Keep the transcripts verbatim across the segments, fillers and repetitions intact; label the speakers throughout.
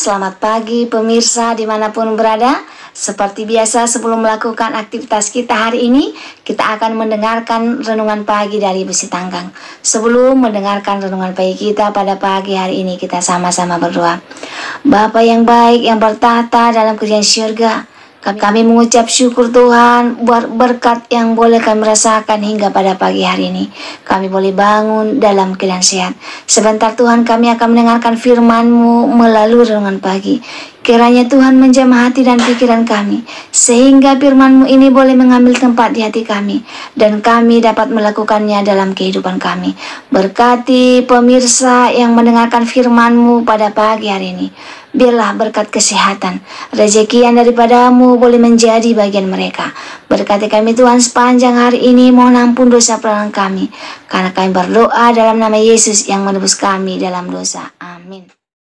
Speaker 1: Selamat pagi pemirsa dimanapun berada. Seperti biasa sebelum melakukan aktivitas kita hari ini, kita akan mendengarkan renungan pagi dari Besi Tanggang. Sebelum mendengarkan renungan pagi kita pada pagi hari ini, kita sama-sama berdoa. Bapa yang baik yang bertahta dalam kerajaan surga, kami mengucap syukur Tuhan buat berkat yang boleh kami rasakan hingga pada pagi hari ini. Kami boleh bangun dalam keadaan sehat. Sebentar Tuhan kami akan mendengarkan firman-Mu melalui renungan pagi. Kiranya Tuhan menjamah hati dan pikiran kami, sehingga firman-Mu ini boleh mengambil tempat di hati kami, dan kami dapat melakukannya dalam kehidupan kami. Berkati pemirsa yang mendengarkan firman-Mu pada pagi hari ini. Biarlah berkat kesehatan, rezeki yang daripada-Mu boleh menjadi bagian mereka. Berkati kami Tuhan sepanjang hari ini, mohon ampun dosa pelanggaran kami, karena kami berdoa dalam nama Yesus yang menebus kami dalam dosa. Amin.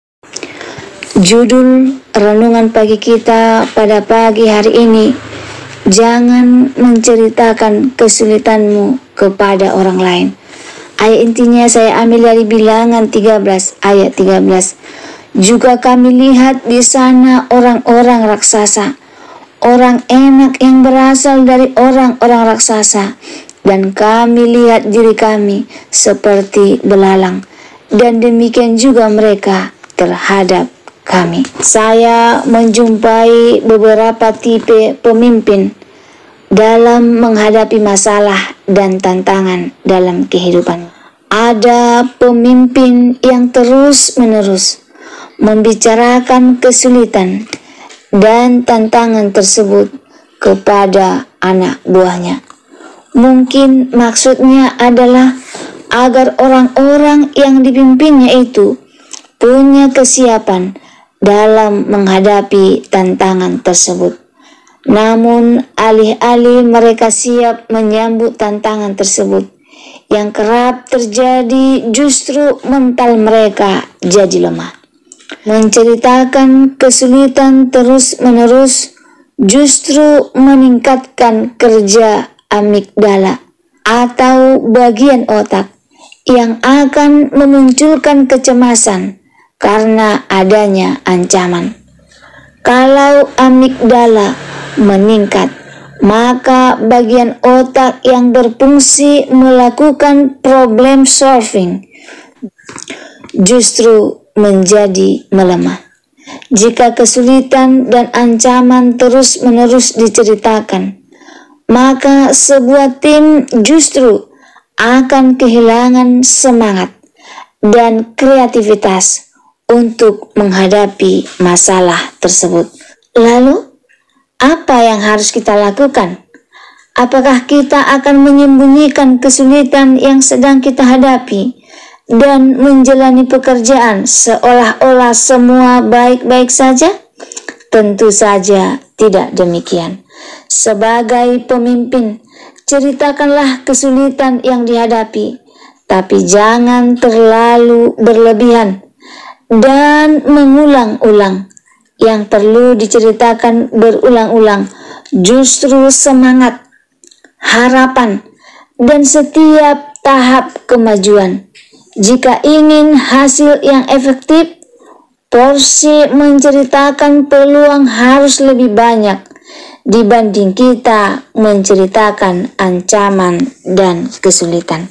Speaker 1: Judul renungan pagi kita pada pagi hari ini, jangan menceritakan kesulitanmu kepada orang lain. Ayat intinya saya ambil dari Bilangan tiga belas ayat tiga belas. Juga kami lihat di sana orang-orang raksasa, orang enak yang berasal dari orang-orang raksasa, dan kami lihat diri kami seperti belalang, dan demikian juga mereka terhadap kami. Saya menjumpai beberapa tipe pemimpin dalam menghadapi masalah dan tantangan dalam kehidupan. Ada pemimpin yang terus-menerus membicarakan kesulitan dan tantangan tersebut kepada anak buahnya. Mungkin maksudnya adalah agar orang-orang yang dipimpinnya itu punya kesiapan dalam menghadapi tantangan tersebut. Namun alih-alih mereka siap menyambut tantangan tersebut, yang kerap terjadi justru mental mereka jadi lemah. Menceritakan kesulitan terus-menerus justru meningkatkan kerja amigdala atau bagian otak yang akan memunculkan kecemasan karena adanya ancaman. Kalau amigdala meningkat, maka bagian otak yang berfungsi melakukan problem solving justru menjadi melemah. Jika kesulitan dan ancaman terus-menerus diceritakan, maka sebuah tim justru akan kehilangan semangat dan kreativitas untuk menghadapi masalah tersebut. Lalu, apa yang harus kita lakukan? Apakah kita akan menyembunyikan kesulitan yang sedang kita hadapi dan menjalani pekerjaan seolah-olah semua baik-baik saja? Tentu saja tidak demikian. Sebagai pemimpin, ceritakanlah kesulitan yang dihadapi, tapi jangan terlalu berlebihan dan mengulang-ulang. Yang perlu diceritakan berulang-ulang justru semangat, harapan, dan setiap tahap kemajuan. Jika ingin hasil yang efektif, porsi menceritakan peluang harus lebih banyak dibanding kita menceritakan ancaman dan kesulitan.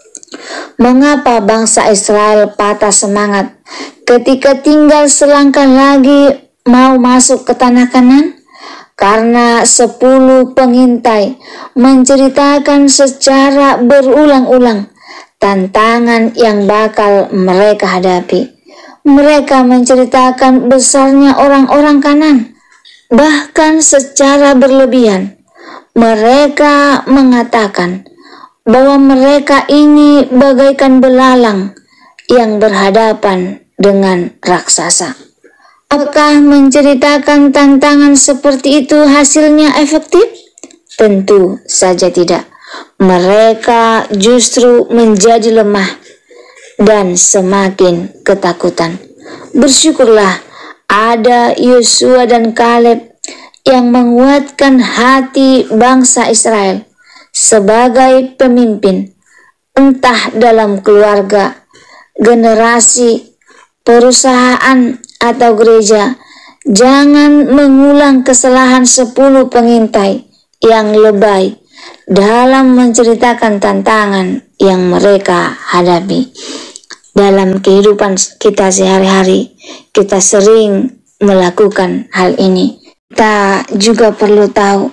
Speaker 1: Mengapa bangsa Israel patah semangat ketika tinggal selangkah lagi mau masuk ke tanah Kanan? Karena sepuluh pengintai menceritakan secara berulang-ulang tantangan yang bakal mereka hadapi. Mereka menceritakan besarnya orang-orang Kanan, bahkan secara berlebihan. Mereka mengatakan bahwa mereka ini bagaikan belalang yang berhadapan dengan raksasa. Apakah menceritakan tantangan seperti itu hasilnya efektif? Tentu saja tidak. Mereka justru menjadi lemah dan semakin ketakutan. Bersyukurlah ada Yosua dan Kaleb yang menguatkan hati bangsa Israel sebagai pemimpin, entah dalam keluarga, generasi, perusahaan, atau gereja, jangan mengulang kesalahan sepuluh pengintai yang lebay dalam menceritakan tantangan yang mereka hadapi. Dalam kehidupan kita sehari-hari, kita sering melakukan hal ini. Kita juga perlu tahu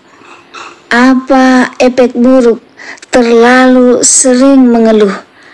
Speaker 1: apa efek buruk terlalu sering mengeluh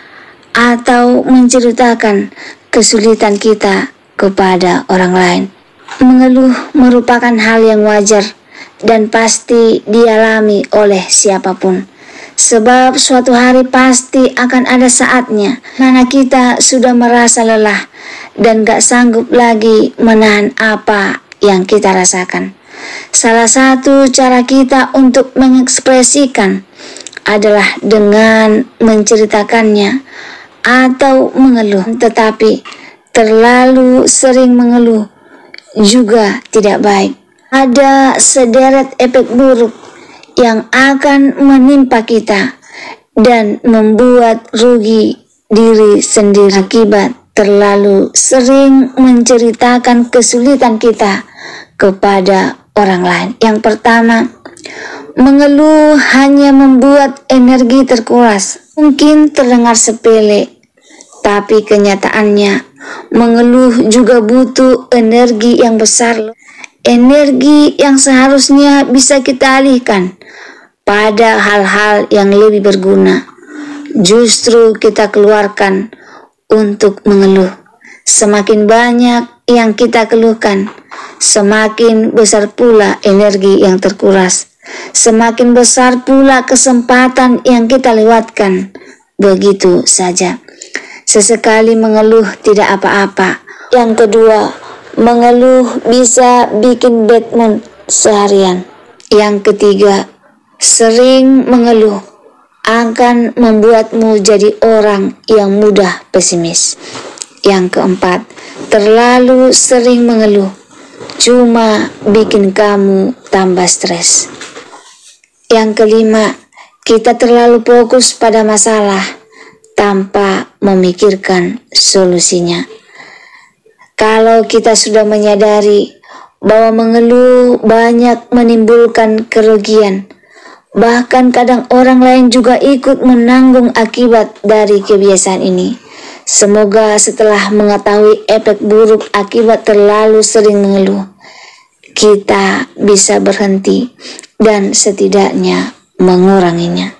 Speaker 1: atau menceritakan kesulitan kita kepada orang lain. Mengeluh merupakan hal yang wajar dan pasti dialami oleh siapapun. Sebab suatu hari pasti akan ada saatnya mana kita sudah merasa lelah dan gak sanggup lagi menahan apa yang kita rasakan. Salah satu cara kita untuk mengekspresikan adalah dengan menceritakannya atau mengeluh. Tetapi terlalu sering mengeluh juga tidak baik. Ada sederet efek buruk yang akan menimpa kita dan membuat rugi diri sendiri akibat terlalu sering menceritakan kesulitan kita kepada orang lain. Yang pertama, mengeluh hanya membuat energi terkuras. Mungkin terdengar sepele, tapi kenyataannya mengeluh juga butuh energi yang besar. Energi yang seharusnya bisa kita alihkan pada hal-hal yang lebih berguna, justru kita keluarkan untuk mengeluh. Semakin banyak yang kita keluhkan, semakin besar pula energi yang terkuras. Semakin besar pula kesempatan yang kita lewatkan begitu saja. Sesekali mengeluh tidak apa-apa. Yang kedua, mengeluh bisa bikin bad mood seharian. Yang ketiga, sering mengeluh akan membuatmu jadi orang yang mudah pesimis. Yang keempat, terlalu sering mengeluh cuma bikin kamu tambah stres. Yang kelima, kita terlalu fokus pada masalah tanpa memikirkan solusinya. Kalau kita sudah menyadari bahwa mengeluh banyak menimbulkan kerugian, bahkan kadang orang lain juga ikut menanggung akibat dari kebiasaan ini. Semoga setelah mengetahui efek buruk akibat terlalu sering mengeluh, kita bisa berhenti dan setidaknya menguranginya.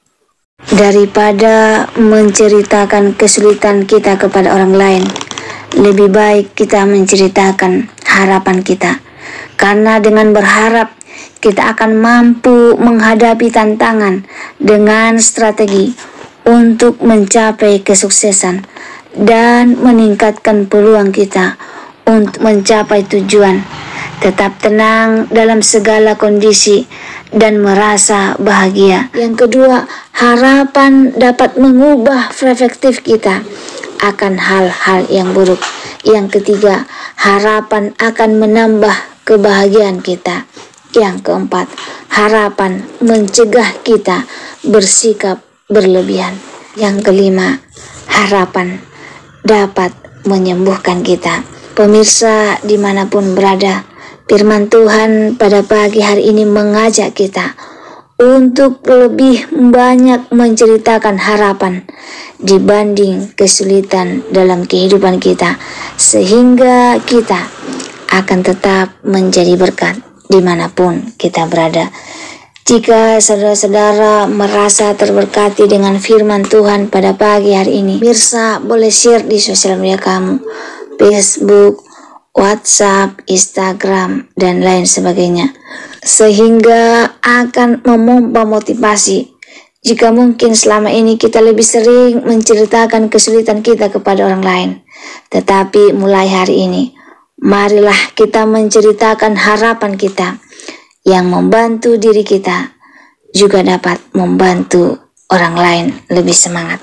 Speaker 1: Daripada menceritakan kesulitan kita kepada orang lain, lebih baik kita menceritakan harapan kita. Karena dengan berharap, kita akan mampu menghadapi tantangan dengan strategi untuk mencapai kesuksesan dan meningkatkan peluang kita untuk mencapai tujuan. Tetap tenang dalam segala kondisi dan merasa bahagia. Yang kedua, harapan dapat mengubah perspektif kita akan hal-hal yang buruk. Yang ketiga, harapan akan menambah kebahagiaan kita. Yang keempat, harapan mencegah kita bersikap berlebihan. Yang kelima, harapan dapat menyembuhkan kita. Pemirsa dimanapun berada, firman Tuhan pada pagi hari ini mengajak kita untuk lebih banyak menceritakan harapan dibanding kesulitan dalam kehidupan kita, sehingga kita akan tetap menjadi berkat dimanapun kita berada. Jika saudara-saudara merasa terberkati dengan firman Tuhan pada pagi hari ini, pemirsa boleh share di sosial media kamu, Facebook, WhatsApp, Instagram, dan lain sebagainya, sehingga akan memompa motivasi. Jika mungkin selama ini kita lebih sering menceritakan kesulitan kita kepada orang lain, tetapi mulai hari ini, marilah kita menceritakan harapan kita yang membantu diri kita, juga dapat membantu orang lain lebih semangat.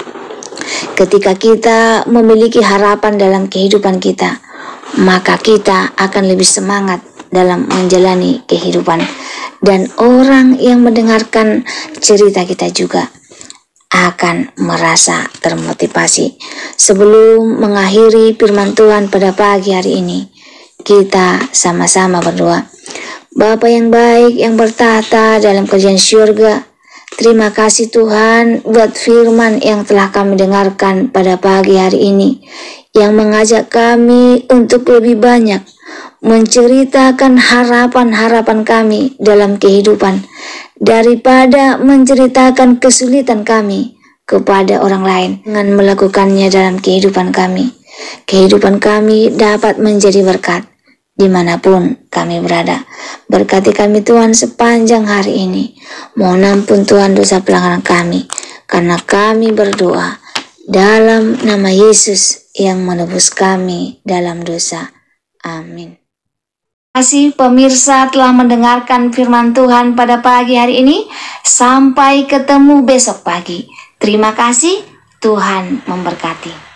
Speaker 1: Ketika kita memiliki harapan dalam kehidupan kita, maka kita akan lebih semangat dalam menjalani kehidupan, dan orang yang mendengarkan cerita kita juga akan merasa termotivasi. Sebelum mengakhiri firman Tuhan pada pagi hari ini, kita sama-sama berdoa. Bapa yang baik yang bertahta dalam kerajaan syurga, terima kasih Tuhan buat firman yang telah kami dengarkan pada pagi hari ini, yang mengajak kami untuk lebih banyak menceritakan harapan-harapan kami dalam kehidupan, daripada menceritakan kesulitan kami kepada orang lain. Dengan melakukannya dalam kehidupan kami, kehidupan kami dapat menjadi berkat dimanapun kami berada. Berkati kami Tuhan sepanjang hari ini. Mohon ampun Tuhan dosa pelanggaran kami, karena kami berdoa dalam nama Yesus yang menebus kami dalam dosa. Amin. Terima kasih pemirsa telah mendengarkan firman Tuhan pada pagi hari ini. Sampai ketemu besok pagi. Terima kasih, Tuhan memberkati.